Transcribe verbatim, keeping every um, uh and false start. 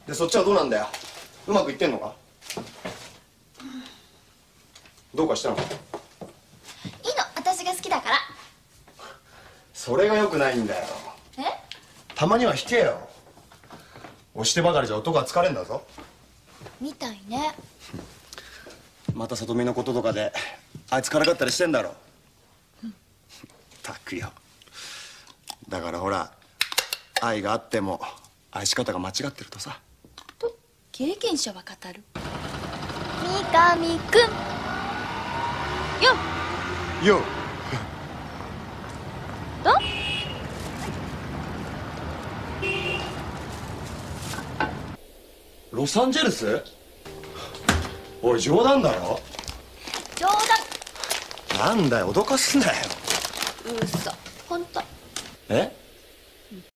でそっちはどうなんだよ。うまくいってんのか？どうかしたの？いいの、 私が好きだから。 それがよくないんだよ。 え？ たまには引けよ。押してばかりじゃ男は疲れんだぞ。 みたいね。 また里見のこととかであいつからかったりしてんだろ。ったくよ。だからほら、愛があっても愛し方が間違ってるとさ。 と経験者は語る。三上くんよっよっどロサンゼルス？おい冗談だろ？ 冗談。 なんだよ脅かすんだよ。 うそ、本当。 え？